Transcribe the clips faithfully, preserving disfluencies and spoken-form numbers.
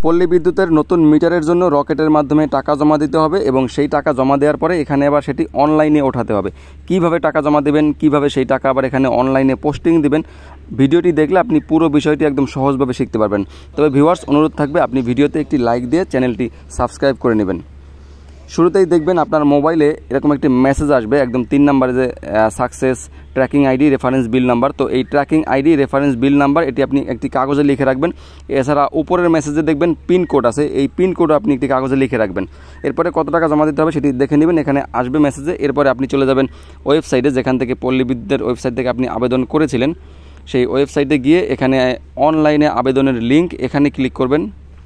পল্লী বিদ্যুতের নতুন মিটারের জন্য রকেটের মাধ্যমে টাকা জমা দিতে হবে এবং সেই টাকা জমা দেওয়ার পরে এখানে আবার সেটি অনলাইনে ওঠাতে হবে। কিভাবে টাকা জমা দেবেন, কিভাবে সেই টাকা আবার এখানে অনলাইনে পোস্টিং দিবেন, ভিডিওটি দেখলে আপনি পুরো বিষয়টি একদম সহজভাবে শিখতে পারবেন। তবে ভিউয়ার্স, অনুরোধ থাকবে আপনি ভিডিওতে একটি লাইক দিয়ে চ্যানেলটি সাবস্ক্রাইব করে নেবেন। শুরুতেই দেখবেন আপনার মোবাইলে এরকম একটি মেসেজ আসবে, একদম তিন নম্বরে যে success tracking ID reference bill number. তো এই tracking ID reference bill number এটি আপনি একটি কাগজে লিখে রাখবেন। এছাড়া উপরের মেসেজে দেখবেন পিন কোড আছে, এই পিন কোডও আপনি একটি কাগজে লিখে রাখবেন। এরপরে কত টাকা জমা দিতে হবে সেটি দেখে নেবেন, এখানে আসবে মেসেজে। এরপরে আপনি চলে যাবেন ওয়েবসাইটে, যেখান থেকে পল্লী বিদ্যুতের ওয়েবসাইট থেকে আপনি আবেদন করেছিলেন। সেই ওয়েবসাইটে গিয়ে এখানে অনলাইনে আবেদনের লিঙ্ক এখানে ক্লিক করবেন।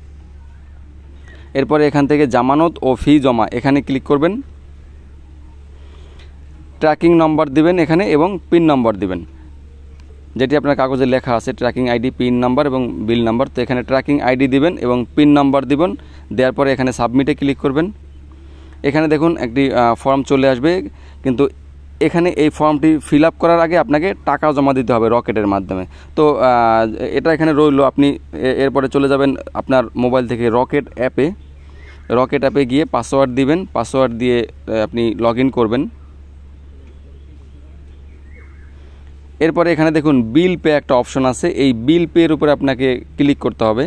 এরপরে এখান থেকে জামানত ও ফি জমা এখানে ক্লিক করবেন। ট্র্যাকিং নম্বর দিবেন এখানে এবং পিন নম্বর দিবেন, যেটি আপনার কাগজে লেখা আছে ট্র্যাকিং আইডি, পিন নাম্বার এবং বিল নাম্বার। তো এখানে ট্র্যাকিং আইডি দিবেন এবং পিন নাম্বার দিবেন। দেওয়ার পরে এখানে সাবমিটে ক্লিক করবেন। এখানে দেখুন একটি ফর্ম চলে আসবে, কিন্তু এখানে এই ফর্মটি ফিল আপ করার আগে আপনাকে টাকা জমা দিতে হবে রকেটের মাধ্যমে। তো এটা এখানে রইল। আপনি এরপরে চলে যাবেন আপনার মোবাইল থেকে রকেট অ্যাপে। রকেট অ্যাপে গিয়ে পাসওয়ার্ড দিবেন, পাসওয়ার্ড দিয়ে আপনি লগ ইন করবেন। এরপরে এখানে দেখুন বিল পে একটা অপশন আছে, এই বিল পের উপরে আপনাকে ক্লিক করতে হবে।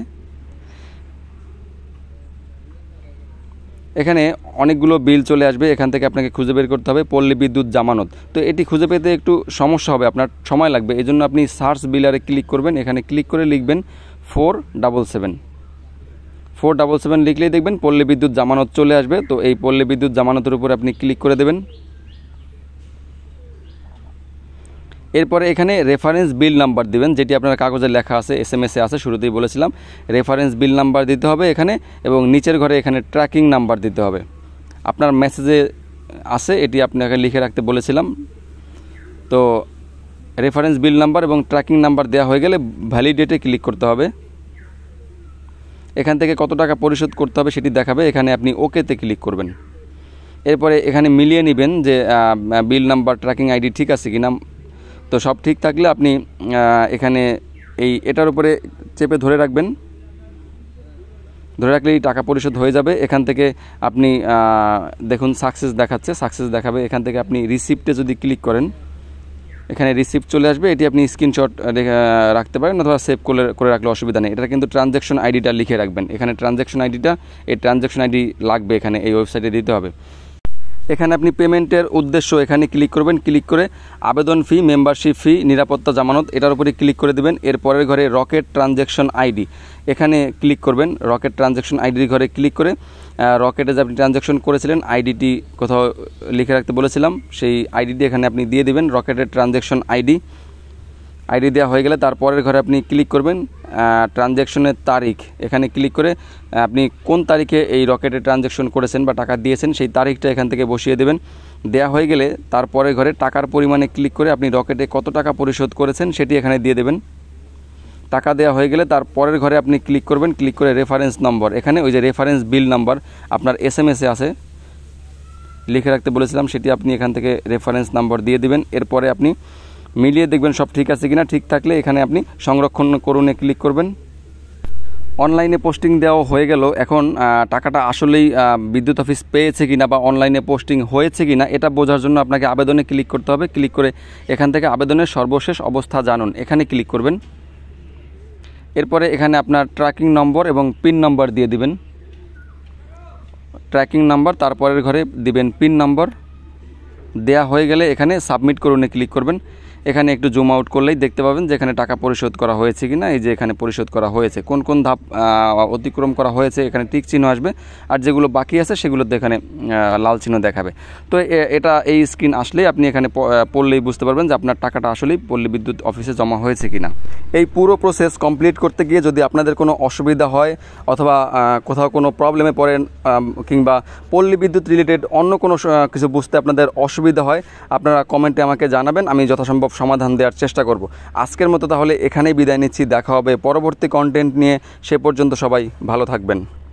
এখানে অনেকগুলো বিল চলে আসবে, এখান থেকে আপনাকে খুঁজে বের করতে হবে পল্লী বিদ্যুৎ জামানত। তো এটি খুঁজে পেতে একটু সমস্যা হবে, আপনার সময় লাগবে, এই জন্য আপনি সার্চ বিলারে ক্লিক করবেন। এখানে ক্লিক করে লিখবেন four double seven four double seven লিখলেই দেখবেন পল্লী বিদ্যুৎ জামানত চলে আসবে। তো এই পল্লী বিদ্যুৎ জামানতের উপরে আপনি ক্লিক করে দেবেন। এরপরে এখানে রেফারেন্স বিল নাম্বার দিবেন, যেটি আপনার কাগজে লেখা আছে, এস এম এসে আছে, শুরুতেই বলেছিলাম। রেফারেন্স বিল নাম্বার দিতে হবে এখানে, এবং নিচের ঘরে এখানে ট্র্যাকিং নাম্বার দিতে হবে। আপনার মেসেজে আছে, এটি আপনাকে লিখে রাখতে বলেছিলাম। তো রেফারেন্স বিল নাম্বার এবং ট্র্যাকিং নাম্বার দেওয়া হয়ে গেলে ভ্যালিডেটে ক্লিক করতে হবে। এখান থেকে কত টাকা পরিশোধ করতে হবে সেটি দেখাবে, এখানে আপনি ওকেতে ক্লিক করবেন। এরপরে এখানে মিলিয়ে নেবেন যে বিল নাম্বার, ট্র্যাকিং আইডি ঠিক আছে কিনা। তো সব ঠিক থাকলে আপনি এখানে এই এটার উপরে চেপে ধরে রাখবেন, ধরে রাখলেই টাকা পরিশোধ হয়ে যাবে। এখান থেকে আপনি দেখুন সাকসেস দেখাচ্ছে, সাকসেস দেখাবে। এখান থেকে আপনি রিসিপ্টে যদি ক্লিক করেন, এখানে রিসিপ্ট চলে আসবে, এটি আপনি স্ক্রিনশট রাখতে পারেন অথবা সেভ করে করে রাখলে অসুবিধা নেই। এটা কিন্তু ট্রানজ্যাকশন আইডিটা লিখে রাখবেন, এখানে ট্রানজ্যাকশন আইডিটা, এই ট্রানজ্যাকশন আইডি লাগবে, এখানে এই ওয়েবসাইটে দিতে হবে। এখানে আপনি পেমেন্টের উদ্দেশ্য এখানে ক্লিক করবেন, ক্লিক করে আবেদন ফি, মেম্বারশিপ ফি, নিরাপত্তা জামানত এটার উপরে ক্লিক করে দেবেন। এরপরের ঘরে রকেট ট্রানজ্যাকশন আইডি এখানে ক্লিক করবেন। রকেট ট্রানজ্যাকশন আইডির ঘরে ক্লিক করে রকেটে যে আপনি ট্রানজ্যাকশন করেছিলেন আইডিটি কোথাও লিখে রাখতে বলেছিলাম, সেই আইডিটি এখানে আপনি দিয়ে দেবেন, রকেটের ট্রানজ্যাকশন আইডি। আইডি দেওয়া হয়ে গেলে তারপরের ঘরে আপনি ক্লিক করবেন ট্রানজ্যাকশনের তারিখ, এখানে ক্লিক করে আপনি কোন তারিখে এই রকেটে ট্রানজ্যাকশন করেছেন বা টাকা দিয়েছেন সেই তারিখটা এখান থেকে বসিয়ে দেবেন। দেওয়া হয়ে গেলে তারপরে ঘরে টাকার পরিমাণে ক্লিক করে আপনি রকেটে কত টাকা পরিশোধ করেছেন সেটি এখানে দিয়ে দেবেন। টাকা দেওয়া হয়ে গেলে তারপরের ঘরে আপনি ক্লিক করবেন, ক্লিক করে রেফারেন্স নম্বর, এখানে ওই যে রেফারেন্স বিল নাম্বার আপনার এস এম এসে আছে, লিখে রাখতে বলেছিলাম, সেটি আপনি এখান থেকে রেফারেন্স নাম্বার দিয়ে দিবেন। এরপরে আপনি মিলিয়ে দেখবেন সব ঠিক আছে কিনা, ঠিক থাকলে এখানে আপনি সংরক্ষণ করুনে ক্লিক করবেন। অনলাইনে পোস্টিং দেওয়া হয়ে গেল, এখন টাকাটা আসলেই বিদ্যুৎ অফিস পেয়েছে কিনা বা অনলাইনে পোস্টিং হয়েছে কিনা এটা বোঝার জন্য আপনাকে আবেদনে ক্লিক করতে হবে। ক্লিক করে এখান থেকে আবেদনের সর্বশেষ অবস্থা জানুন, এখানে ক্লিক করবেন। এরপরে এখানে আপনার ট্র্যাকিং নম্বর এবং পিন নম্বর দিয়ে দিবেন। ট্র্যাকিং নাম্বার, তারপরের ঘরে দিবেন পিন নম্বর। দেয়া হয়ে গেলে এখানে সাবমিট করুনে ক্লিক করবেন। এখানে একটু জুম আউট করলেই দেখতে পাবেন যে এখানে টাকা পরিশোধ করা হয়েছে কিনা। এই যে এখানে পরিশোধ করা হয়েছে, কোন কোন ধাপ অতিক্রম করা হয়েছে এখানে টিক চিহ্ন আসবে, আর যেগুলো বাকি আছে সেগুলোতে এখানে লাল চিহ্ন দেখাবে। তো এটা এই স্ক্রিন আসলেই আপনি এখানে পড়লেই বুঝতে পারবেন যে আপনার টাকাটা আসলেই পল্লী বিদ্যুৎ অফিসে জমা হয়েছে কিনা। এই পুরো প্রসেস কমপ্লিট করতে গিয়ে যদি আপনাদের কোনো অসুবিধা হয় অথবা কোথাও কোনো প্রবলেমে পড়েন কিংবা পল্লী বিদ্যুৎ রিলেটেড অন্য কোনো কিছু বুঝতে আপনাদের অসুবিধা হয়, আপনারা কমেন্টে আমাকে জানাবেন, আমি যথাসম্ভব সমাধান দেওয়ার চেষ্টা করব। আজকের মতো তাহলে এখানেই বিদায় নিচ্ছি, দেখা হবে পরবর্তী কন্টেন্ট নিয়ে। সে পর্যন্ত সবাই ভালো থাকবেন।